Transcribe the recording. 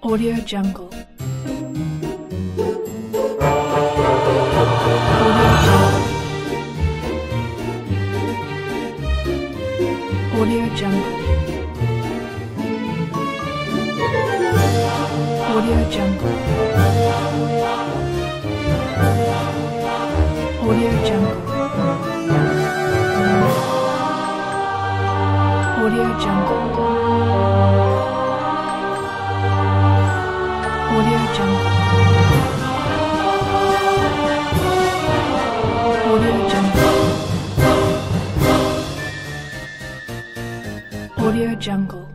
Audio Jungle. Audio Jungle. Audio Jungle. Audio Jungle. Audio Jungle. Audio Jungle. Audio Jungle. Audio Jungle.